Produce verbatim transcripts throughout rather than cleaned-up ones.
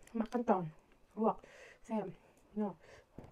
มักกันตอนลวกแซ่บเนาะ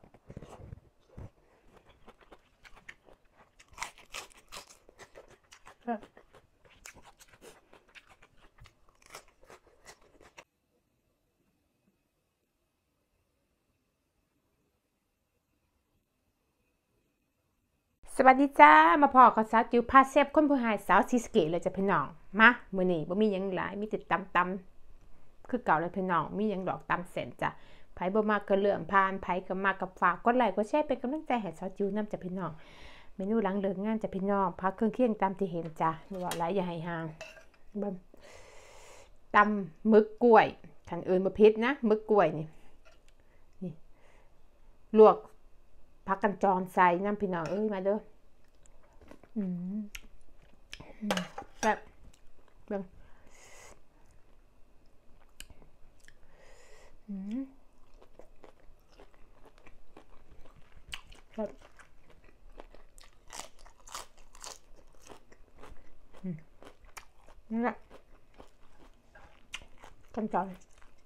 สวัสดีจ้ามาพอกับสาวจิ๋วพาเซฟคนผู้หายสาวซีสเกตเลยจ้ะพี่น้องมามื้อนี้บ่มีหยังหลายมีแต่ตำตำคือเก่าเลยพี่น้องมีหยังดอกตำเส้นจ้ะไผบ่มากก็เลื่อนผ่านไผก็มากก็ฝากกดไลค์กดแชร์เป็นกำลังใจให้สาวจิ๋วนำจ้ะพี่น้องเมนูหลังเลิกงานจ้ะพี่น้องพักเครื่องเคียงตามที่เห็นจ้ะนี่ว่าหลายอย่าให้ห่างเบิ่งตำหมึกกล้วยคันอื่นบ่ผิดนะหมึกกล้วยนี่นี่ลวกผักกันจรใส่น้ำพี่น้องเอ้ยมาเด้ออืมแบบแบบอืมแบบนี่แหละกันจร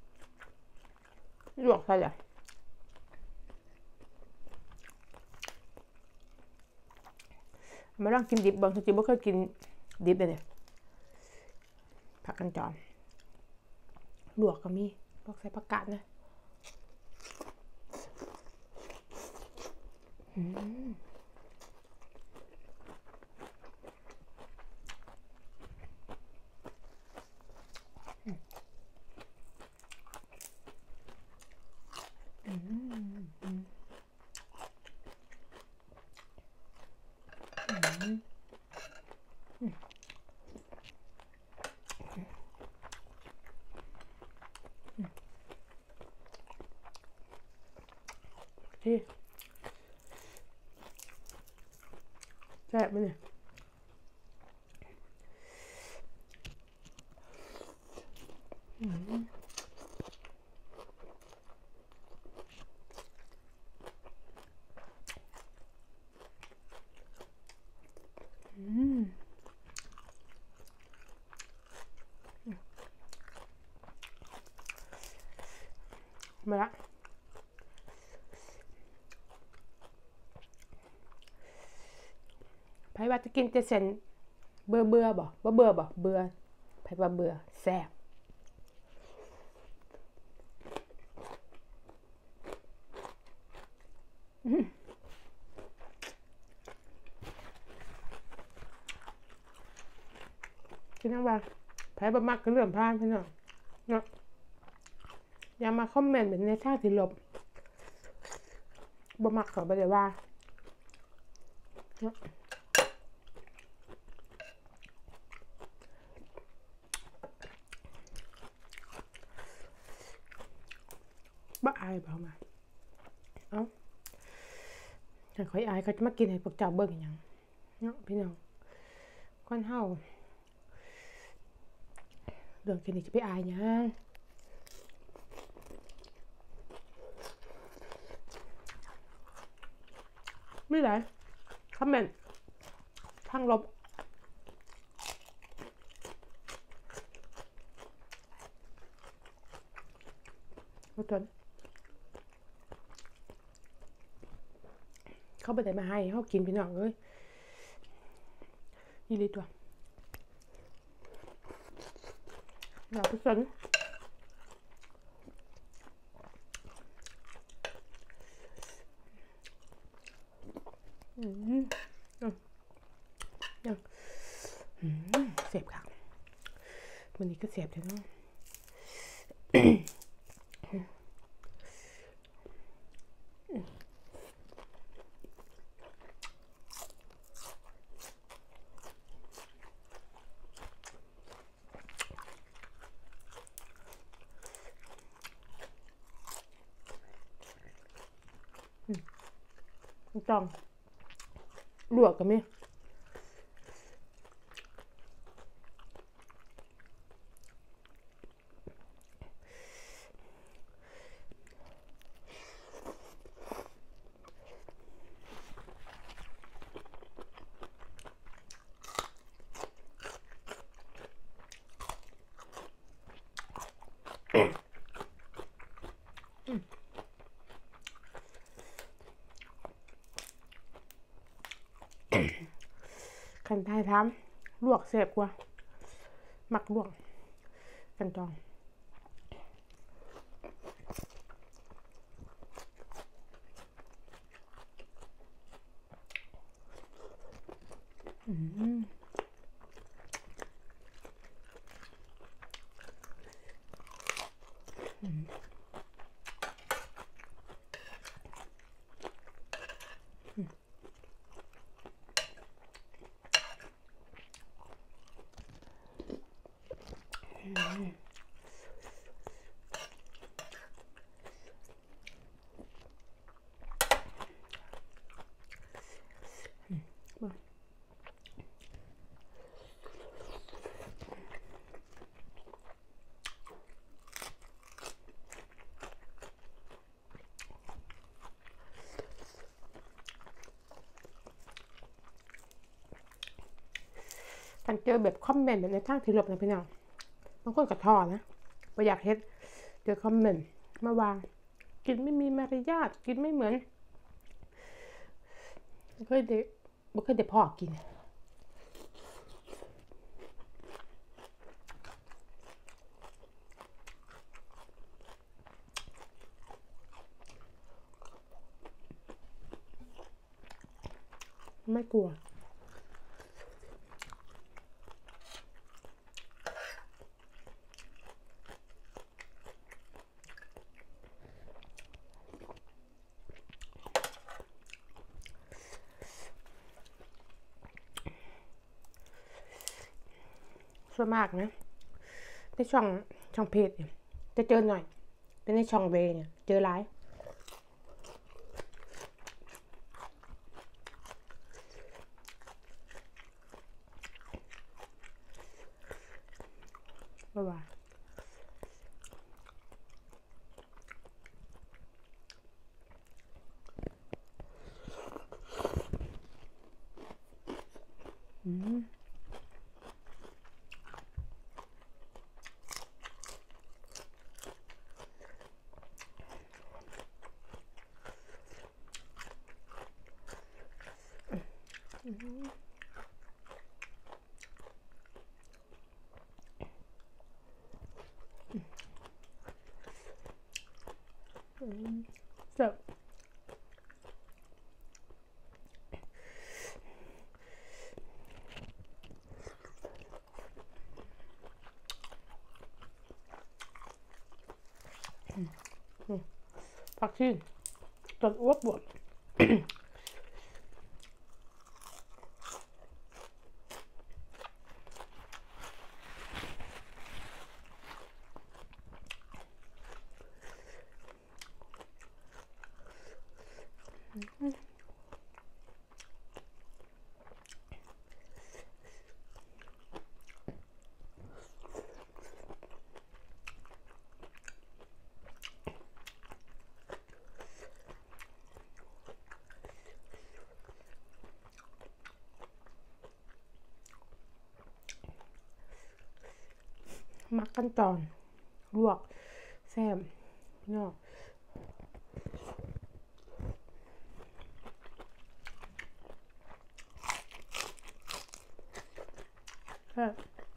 ลวกใส่เลยมาลองกินดิบบางทีไม่เคยกินดิบเลยเนี่ยผักกันจรลวกก็มีลวกใส่ผักกาดนะอืมอืมอืมที่แซ่บไหมเนี่ยอืมอืมมาละไผว่าจะกินแต่เส้นเบื่อเบื่อบ่บ่เบื่อบ่เบื่อไผว่าเบื่อแซ่บกินน้ำว่าไผบ่มักก็เรื่องผ่านพี่น้องเนาะอย่ามาคอมเมนต์เป็นในทางที่ลบบ่มักก็บ่ได้ว่าเนาะบ่อายบ่มาเอ้าถ้าข่อยอายเขาจะมากินให้พวกเจ้าเบิ่งหยังเนาะพี่น้องคนเฮาเรื่องแค่นี้จะไปอายหยังมีหลายคอมเมนต์ทางลบบ่ทนเขาบ่ได้มาให้เฮากินพี่น้องเอ้ยอีหลีตัวอยากไปสนอืมอืมยังอืมเสียบค่ะวันนี้ก็เสียบเถอะเนาะต้องลวกกันไหมขันไทยทำลวกเสียบกว่าหมักลวกกันจองอืมอืมกันเจอแบบคอมเมนต์แบบในทางที่ลบนะพี่น้องบางคนก็ท้อนะบ่อยากเฮ็ดเจอคอมเมนต์มาว่ากินไม่มีมารยาทกินไม่เหมือนบ่เคยได้บ่เคยได้พ่อกินไม่กลัวส่วนมากนะในช่องช่องเพจเนี่ยจะเจอหน่อยแต่ในช่องเวเนี่ยเจอหลายบ่ว่าอืมเสิร์ฟผักชีต้นอ้วบบวบมักกันตอนลวกแซ่บเนาะแซ่บ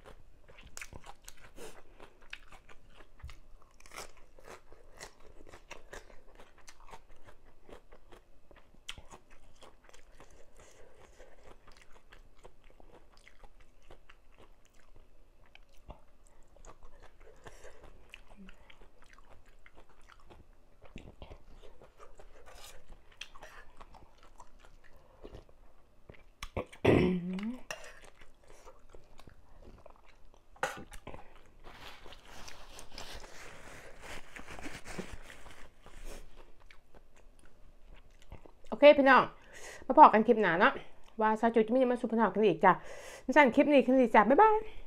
โอเคพี่น้องมาพอกันคลิปหน้าเนาะว่าซาจูจะมีมาสู่พี่น้องกันอีกจ้ะสั่นคลิปนี้กันอีกจ้ะบ๊ายบาย